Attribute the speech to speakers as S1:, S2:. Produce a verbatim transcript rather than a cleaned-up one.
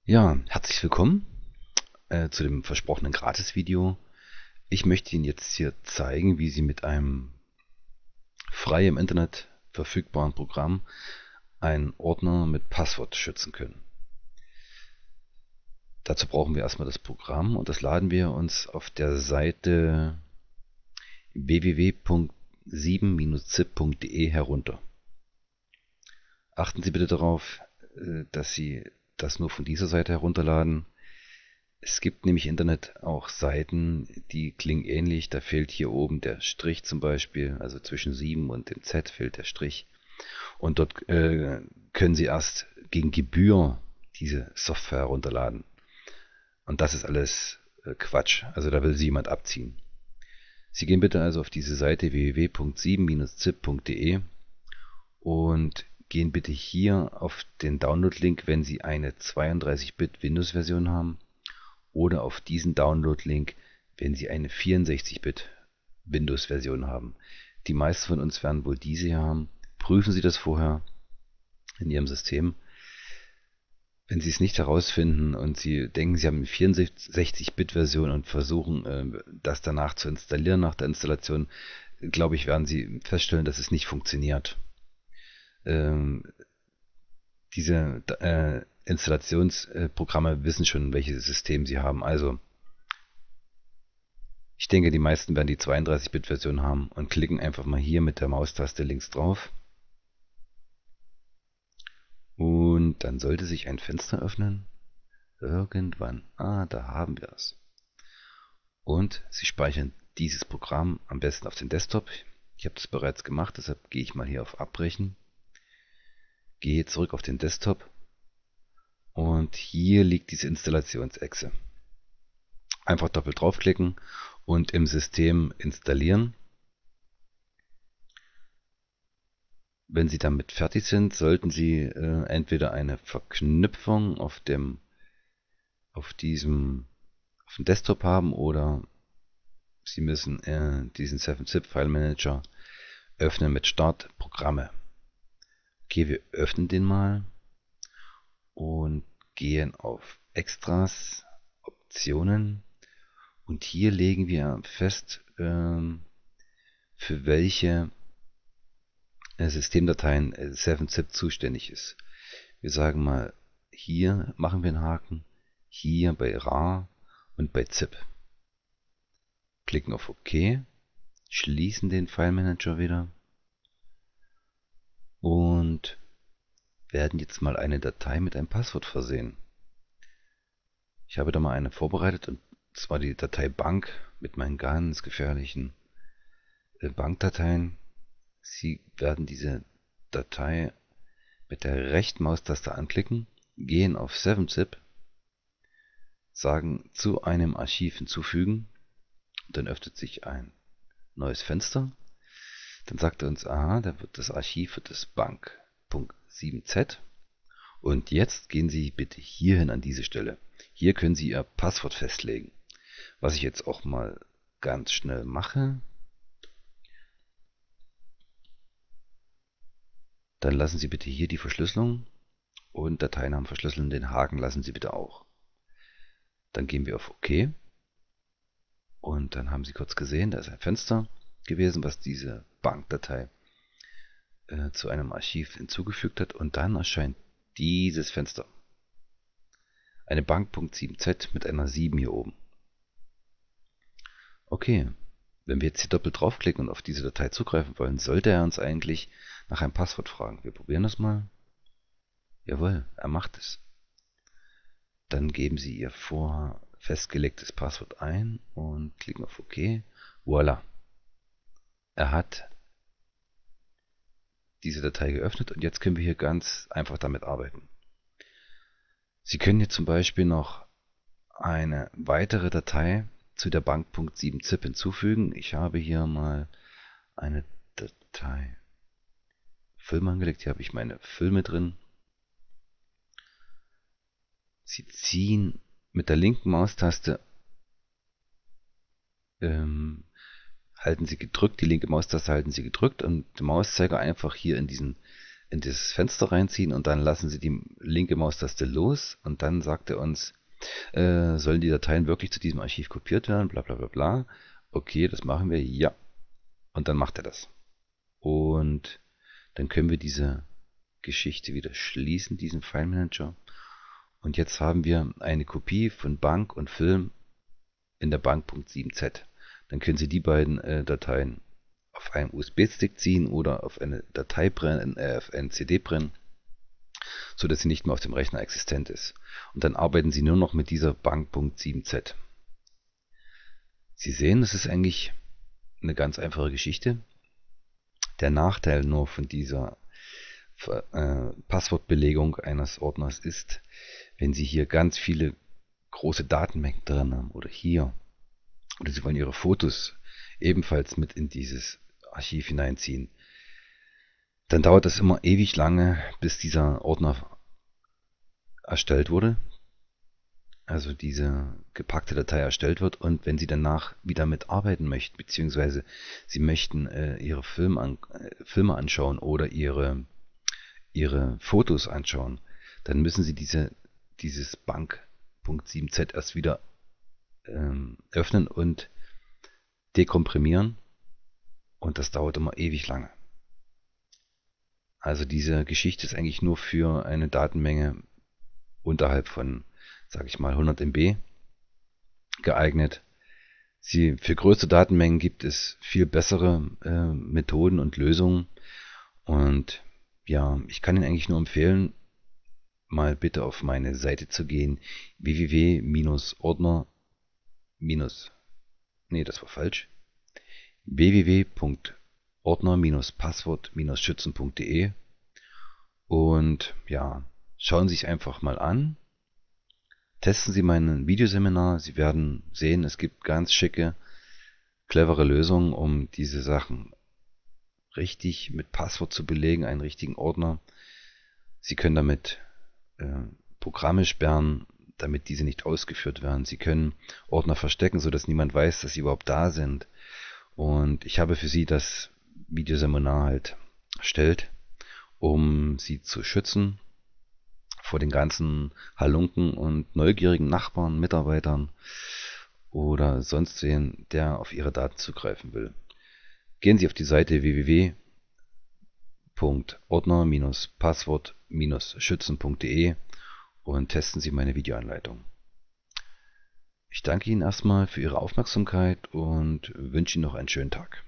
S1: Ja, herzlich willkommen äh, zu dem versprochenen Gratis-Video. Ich möchte Ihnen jetzt hier zeigen, wie Sie mit einem frei im Internet verfügbaren Programm einen Ordner mit Passwort schützen können. Dazu brauchen wir erstmal das Programm und das laden wir uns auf der Seite w w w punkt sieben Bindestrich zip punkt de herunter. Achten Sie bitte darauf, dass Sie das nur von dieser Seite herunterladen. Es gibt nämlich im Internet auch Seiten, die klingen ähnlich. Da fehlt hier oben der Strich zum Beispiel, also zwischen sieben und dem Z fehlt der Strich. Und dort äh, können Sie erst gegen Gebühr diese Software herunterladen. Und das ist alles äh, Quatsch. Also da will Sie jemand abziehen. Sie gehen bitte also auf diese Seite w w w punkt sieben Bindestrich zip punkt de und gehen bitte hier auf den Download-Link, wenn Sie eine zweiunddreißig Bit Windows-Version haben, oder auf diesen Download-Link, wenn Sie eine vierundsechzig Bit Windows-Version haben. Die meisten von uns werden wohl diese hier haben. Prüfen Sie das vorher in Ihrem System. Wenn Sie es nicht herausfinden und Sie denken, Sie haben eine vierundsechzig Bit Version und versuchen, das danach zu installieren nach der Installation, glaube ich, werden Sie feststellen, dass es nicht funktioniert. Ähm, diese äh, Installationsprogramme wissen schon, welches System sie haben. Also, ich denke, die meisten werden die zweiunddreißig Bit Version haben und klicken einfach mal hier mit der Maustaste links drauf. Und dann sollte sich ein Fenster öffnen. Irgendwann. Ah, da haben wir es. Und Sie speichern dieses Programm am besten auf den Desktop. Ich habe das bereits gemacht, deshalb gehe ich mal hier auf Abbrechen. Gehe zurück auf den Desktop. Und hier liegt diese Installationsechse. Einfach doppelt draufklicken und im System installieren. Wenn Sie damit fertig sind, sollten Sie äh, entweder eine Verknüpfung auf dem auf diesem auf dem Desktop haben oder Sie müssen äh, diesen seven zip File Manager öffnen mit Start Programme. Okay, wir öffnen den mal und gehen auf Extras, Optionen, und hier legen wir fest, ähm, für welche äh, Systemdateien äh, seven zip zuständig ist. Wir sagen mal, hier machen wir einen Haken, hier bei rar und bei zip. Klicken auf OK, schließen den File Manager wieder und werden jetzt mal eine Datei mit einem Passwort versehen. Ich habe da mal eine vorbereitet, und zwar die Datei Bank mit meinen ganz gefährlichen äh, Bankdateien. Sie werden diese Datei mit der rechten Maustaste anklicken, gehen auf seven zip, sagen zu einem Archiv hinzufügen, dann öffnet sich ein neues Fenster. Dann sagt er uns, aha, da wird das Archiv für das Bank.sieben z. Und jetzt gehen Sie bitte hierhin an diese Stelle. Hier können Sie Ihr Passwort festlegen. Was ich jetzt auch mal ganz schnell mache. Dann lassen Sie bitte hier die Verschlüsselung und Dateinamen verschlüsseln. Den Haken lassen Sie bitte auch. Dann gehen wir auf OK. Und dann haben Sie kurz gesehen, da ist ein Fenster gewesen, was diese Bankdatei äh, zu einem Archiv hinzugefügt hat. Und dann erscheint dieses Fenster. Eine Bank.sieben z mit einer sieben hier oben. Okay, wenn wir jetzt hier doppelt draufklicken und auf diese Datei zugreifen wollen, sollte er uns eigentlich nach einem Passwort fragen. Wir probieren das mal. Jawohl, er macht es. Dann geben Sie Ihr vorher festgelegtes Passwort ein und klicken auf OK. Voila. Er hat diese Datei geöffnet und jetzt können wir hier ganz einfach damit arbeiten. Sie können hier zum Beispiel noch eine weitere Datei zu der Bank.sieben zip hinzufügen. Ich habe hier mal eine Datei Filme angelegt. Hier habe ich meine Filme drin. Sie ziehen mit der linken Maustaste, ähm, halten Sie gedrückt, die linke Maustaste halten Sie gedrückt und den Mauszeiger einfach hier in diesen in dieses Fenster reinziehen und dann lassen Sie die linke Maustaste los und dann sagt er uns, äh, sollen die Dateien wirklich zu diesem Archiv kopiert werden, bla bla bla bla. Okay, das machen wir, ja. Und dann macht er das. Und dann können wir diese Geschichte wieder schließen, diesen File Manager. Und jetzt haben wir eine Kopie von Bank und Film in der Bank.sieben-Z. Dann können Sie die beiden äh, Dateien auf einen U S B-Stick ziehen oder auf eine Datei brennen, äh, auf eine C D brennen, so dass sie nicht mehr auf dem Rechner existent ist. Und dann arbeiten Sie nur noch mit dieser Bank.sieben-Z. Sie sehen, das ist eigentlich eine ganz einfache Geschichte. Der Nachteil nur von dieser äh, Passwortbelegung eines Ordners ist, wenn Sie hier ganz viele große Datenmengen drin haben oder hier, oder Sie wollen Ihre Fotos ebenfalls mit in dieses Archiv hineinziehen, dann dauert das immer ewig lange, bis dieser Ordner erstellt wurde, also diese gepackte Datei erstellt wird. Und wenn Sie danach wieder mitarbeiten möchten, beziehungsweise Sie möchten äh, Ihre Film an, äh, Filme anschauen oder Ihre, Ihre Fotos anschauen, dann müssen Sie diese, dieses Bank.sieben-Z erst wieder ähm, öffnen und dekomprimieren. Und das dauert immer ewig lange. Also diese Geschichte ist eigentlich nur für eine Datenmenge unterhalb von, sage ich mal, hundert Megabyte geeignet. Sie, für größere Datenmengen gibt es viel bessere äh, Methoden und Lösungen. Und ja, ich kann Ihnen eigentlich nur empfehlen, mal bitte auf meine Seite zu gehen, www-ordner- nee, das war falsch, www.ordner-passwort-schützen punkt de und ja, schauen Sie sich einfach mal an. Testen Sie mein Videoseminar. Sie werden sehen, es gibt ganz schicke, clevere Lösungen, um diese Sachen richtig mit Passwort zu belegen, einen richtigen Ordner. Sie können damit äh, Programme sperren, damit diese nicht ausgeführt werden. Sie können Ordner verstecken, sodass niemand weiß, dass sie überhaupt da sind. Und ich habe für Sie das Videoseminar halt erstellt, um Sie zu schützen vor den ganzen Halunken und neugierigen Nachbarn, Mitarbeitern oder sonst wen, der auf Ihre Daten zugreifen will. Gehen Sie auf die Seite www.ordner-passwort-schützen punkt de und testen Sie meine Videoanleitung. Ich danke Ihnen erstmal für Ihre Aufmerksamkeit und wünsche Ihnen noch einen schönen Tag.